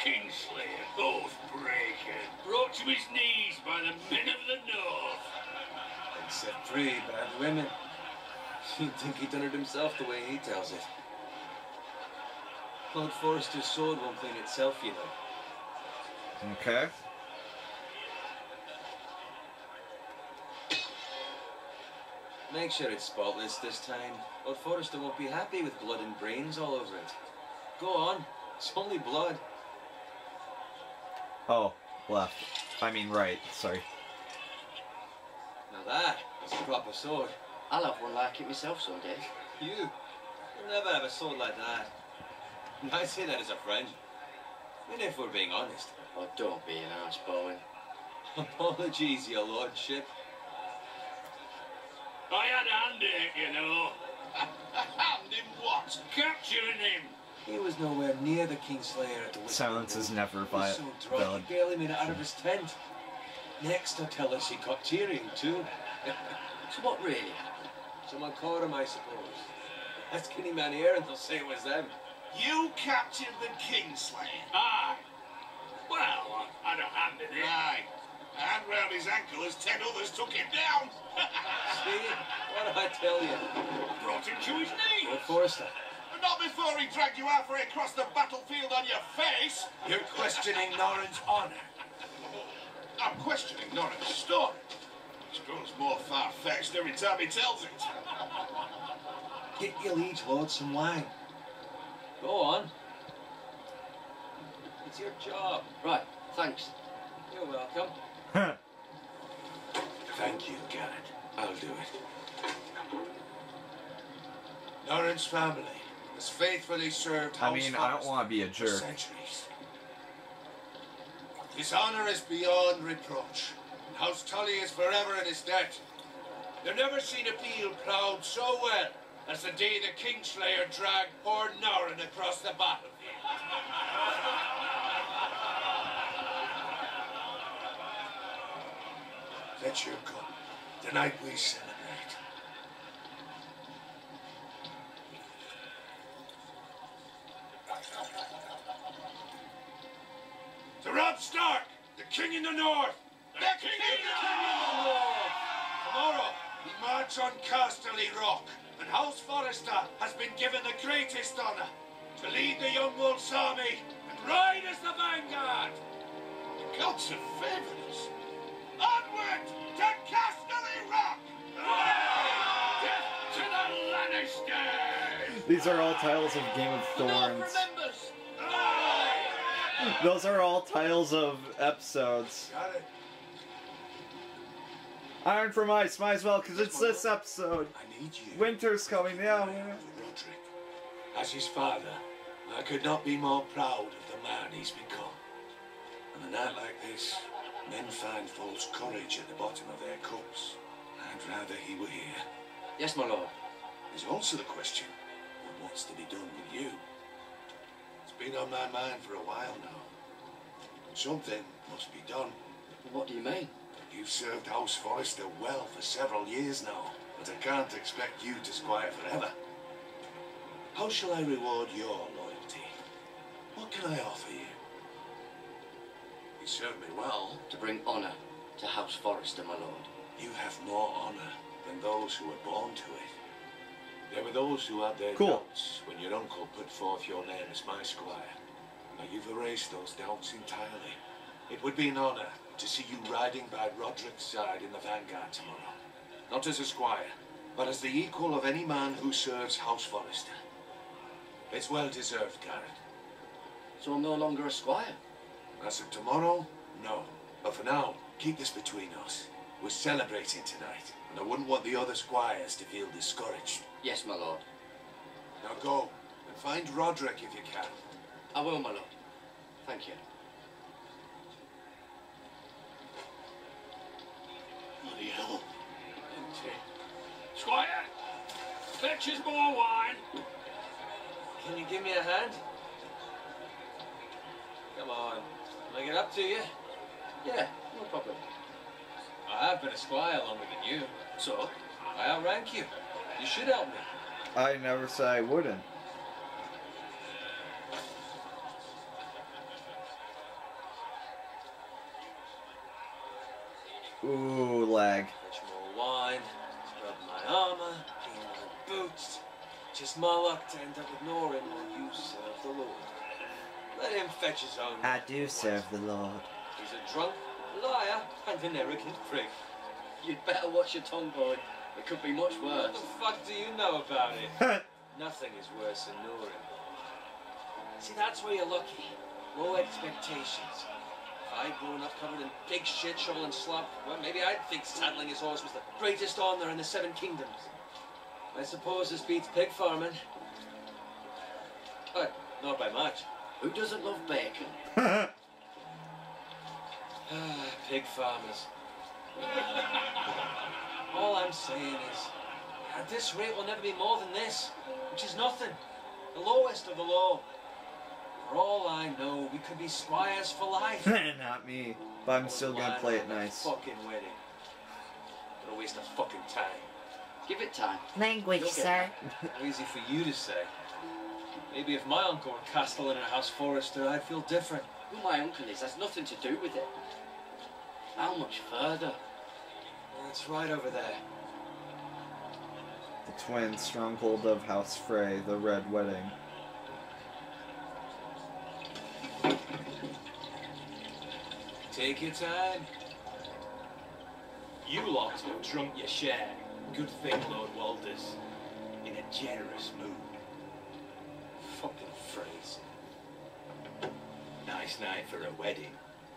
Kingslayer, Oathbreaker, brought to his knees by the men of the North. And set free by the women. You'd think he'd done it himself the way he tells it. Lord Forrester's sword won't clean itself, you know. Okay. Make sure it's spotless this time. Lord Forrester won't be happy with blood and brains all over it. Go on. It's only blood. Oh, left. I mean right, sorry. Now that is a proper sword. I'll have one like it myself someday. You'll never have a sword like that. I say that as a friend. And if we're being honest. Oh, don't be an arse, Bowen. Apologies, your lordship. I had a hand in it, you know. A hand in what? Capturing him. He was nowhere near the Kingslayer at the Whisper. Silence is never He was so drunk valid. he barely made it out of his tent. Next they'll tell us he caught Tyrion too. So what really happened? Someone caught him, I suppose. Ask any man here and they'll say it was them. You captured the Kingslayer. Aye. Well, I had a hand in it. Aye. And round his ankle as 10 others took him down. See? What did I tell you? Brought him to his knees. Lord Forrester. Not before he dragged you halfway across the battlefield on your face. You're questioning Norrin's honor. I'm questioning Norrin's story. It grows more far-fetched every time he tells it. Get your liege lord some wine. Go on. It's your job. Right, thanks. You're welcome. Thank you, Garrett. I'll do it. Norrin's family has faithfully served House I mean, I don't Forrester want to be a for jerk. centuries. His honor is beyond reproach, and House Tully is forever in his debt. They've never seen a Peel proud so well as the day the Kingslayer dragged poor Norrin across the battlefield. Let your come. Tonight we celebrate. To Robb Stark, the King in the North. The King in the North! Tomorrow, we march on Casterly Rock, and House Forrester has been given the greatest honour to lead the Young Wolf's army and ride as the vanguard. The gods have favoured us. Onward to Casterly Rock! Death to the Lannisters. These are all titles of Game of The North Thorns. remembers! Those are all titles of episodes. Got it. Iron from Ice, might as well, because it's this episode. I need you. Winter's coming, yeah. For Roderick. As his father, I could not be more proud of the man he's become. On a night like this, men find false courage at the bottom of their cups. I'd rather he were here. Yes, my lord. There's also the question of what's to be done with you. It's been on my mind for a while now. Something must be done. What do you mean? You've served House Forrester well for several years now, but I can't expect you to squire forever. How shall I reward your loyalty? What can I offer you? You served me well. To bring honour to House Forrester, my lord. You have more honour than those who were born to it. There were those who had their Cool. doubts when your uncle put forth your name as my squire. Now you've erased those doubts entirely. It would be an honour to see you riding by Roderick's side in the vanguard tomorrow. Not as a squire, but as the equal of any man who serves House Forrester. It's well deserved, Garrett. So I'm no longer a squire? As of tomorrow, no. But for now, keep this between us. We're celebrating tonight, and I wouldn't want the other squires to feel discouraged. Yes, my lord. Now go, and find Roderick if you can. I will, my lord. Thank you. Bloody hell. Squire, fetch us more wine. Can you give me a hand? Come on. Can I get up to you? Yeah, no problem. I have been a squire longer than you. So? I outrank you. You should help me. I never said I wouldn't. Ooh, lag. Fetch more wine, rub my armor, clean my boots. Just my luck to end up with Norin while you serve the Lord. Let him fetch his own. I do serve the Lord. He's a drunk, liar, and an arrogant prick. You'd better watch your tongue, boy. It could be much What worse. the fuck do you know about it? Nothing is worse than Norin. See, that's where you're lucky. Low expectations. If I'd grown up covered in big shit, shovel and slop, well, maybe I'd think saddling his horse was the greatest honor in the Seven Kingdoms. I suppose this beats pig farming. But not by much. Who doesn't love bacon? Pig farmers. All I'm saying is, at this rate we'll never be more than this, which is nothing. The lowest of the low. For all I know, we could be squires for life. Not me. But I'm still gonna play it nice. Fucking wedding. Gonna waste a fucking time. Give it time. Language, You'll get sir. How easy for you to say. Maybe if my uncle were Castellan in a House Forrester, I'd feel different. Who my uncle is has nothing to do with it. How much further? It's right over there. The twin stronghold of House Frey, the Red Wedding. Take your time. You lot have drunk your share. Good thing Lord Walder's in a generous mood. Fucking phrase. Nice night for a wedding.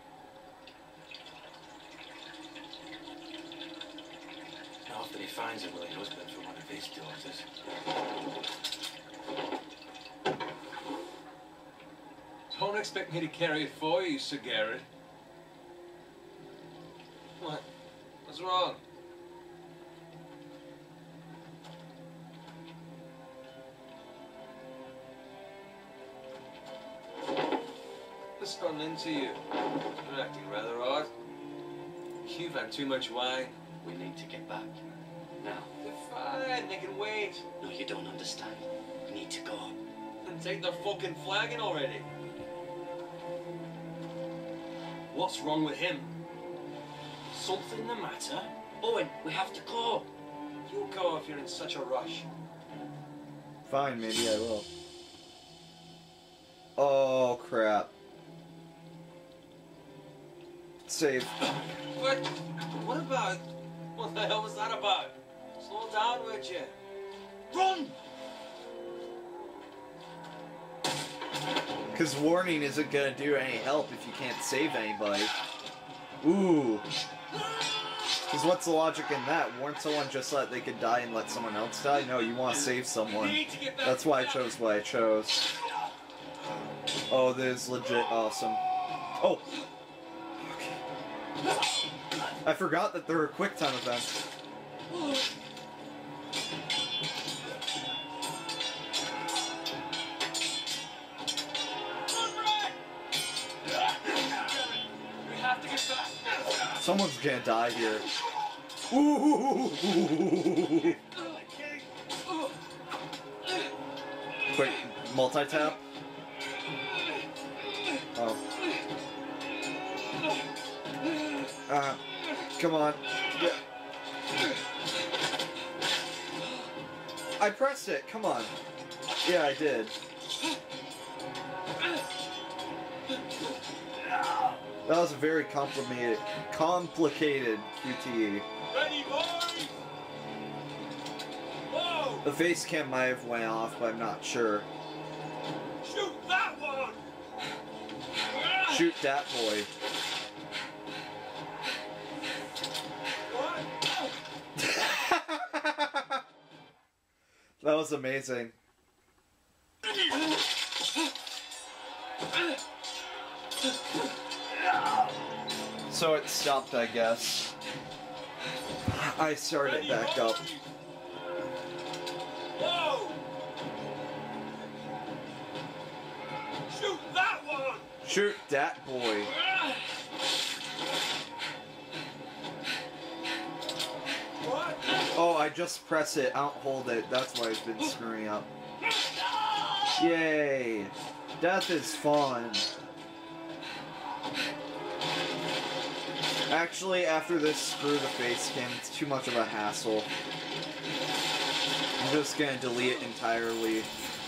Not often he finds a willing husband for one of his daughters. Don't expect me to carry it for you, Sir Garrett. What? What's wrong? What's gotten into you? You're acting rather odd. You've had too much wine. We need to get back. Now. They're fine, they can wait. No, you don't understand. We need to go. And take the fucking flagon already. What's wrong with him? Something the matter? Owen, we have to go. You go if you're in such a rush. Fine, maybe I will. Oh, crap. Save. What? What about? What the hell was that about? Slow down, would you? Run! Because warning isn't gonna do any help if you can't save anybody. Ooh. Because what's the logic in that? Warn someone just so that they could die and let someone else die? No, you want to save someone. That's why I chose what I chose. Oh, this is legit awesome. Oh! Okay. I forgot that there were quick time events. Someone's gonna die here. Ooh! Quick, multi-tap. Oh. Come on. Yeah. I pressed it, come on. Yeah, I did. That was a very complicated QTE. Ready, boys! Whoa! The face cam might have went off, but I'm not sure. Shoot that one! Shoot that boy. That was amazing. So it stopped, I guess. I started it back up. Whoa! Shoot that one! Shoot that boy. What? Oh, I just press it. I don't hold it. That's why it's been screwing up. Yay! Death is fun. Actually, after this, screw the face cam. It's too much of a hassle. I'm just gonna delete it entirely.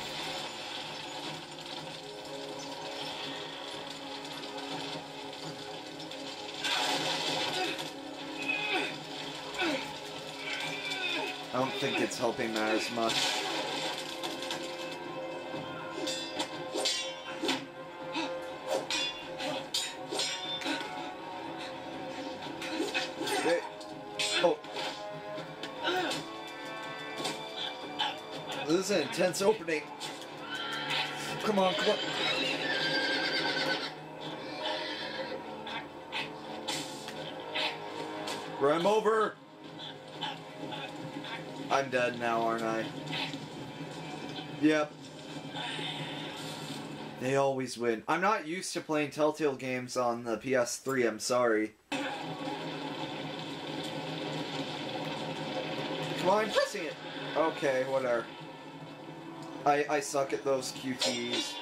I don't think it's helping matters much. Hey. Oh. This is an intense opening. Come on, come on. Run over. I'm dead now, aren't I? Yep. They always win. I'm not used to playing Telltale games on the PS3, I'm sorry. Come on, I'm pressing it! Okay, whatever. I suck at those QTs.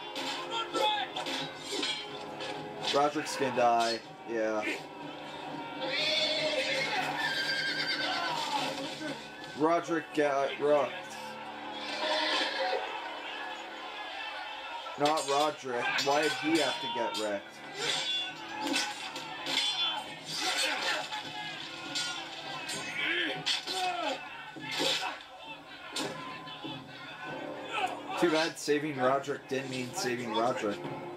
Roderick's gonna die. Yeah. Roderick got rocked. Not Roderick. Why did he have to get wrecked? Too bad saving Roderick didn't mean saving Roderick.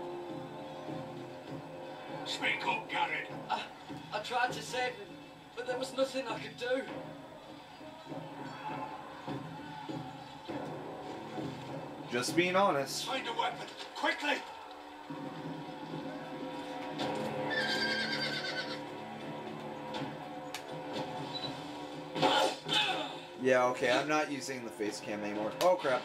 Speak up, Garrett. I tried to save him, but there was nothing I could do. Just being honest. Find a weapon, quickly! Yeah, okay, I'm not using the face cam anymore. Oh crap.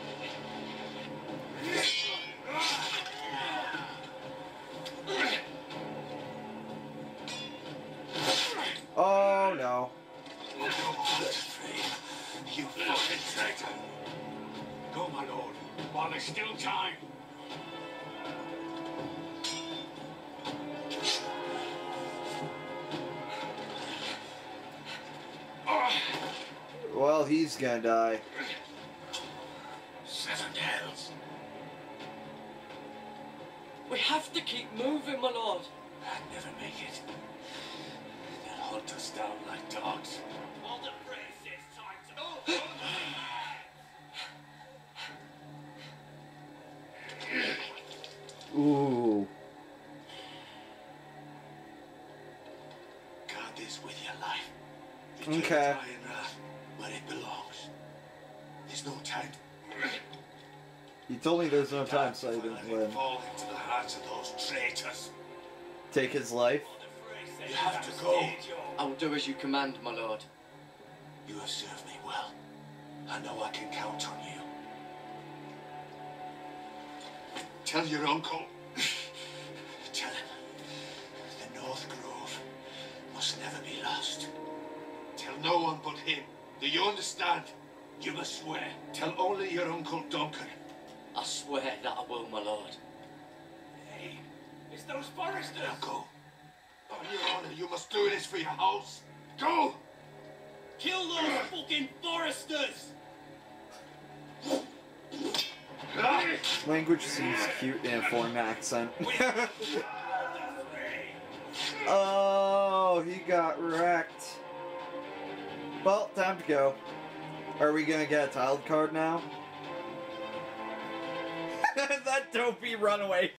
Oh no. You fucking traitor. Go, my lord, while there's still time. Well, he's gonna die. 7 hells. We have to keep moving, my lord. I'd never make it. They'll hunt us down like dogs. All the praise is time to... Ooh. Guard this with your life. Return Okay. Iron Wrath where it belongs. There's no time. You told me there's no time, so I didn't win. Fall into the hearts of those traitors. Take his life. You have to go. I will do as you command, my lord. You have served me well. I know I can count on you. Tell your uncle. Tell him the North Grove must never be lost. Tell no one but him. Do you understand? You must swear. Tell only your Uncle Duncan. I swear that I will, my lord. Hey, it's those foresters. Now go. On your honor, you must do this for your house. Go! Kill those fucking foresters. Language seems cute in a foreign accent. Oh, he got wrecked. Well, time to go. Are we gonna get a tiled card now? That dopey runaway.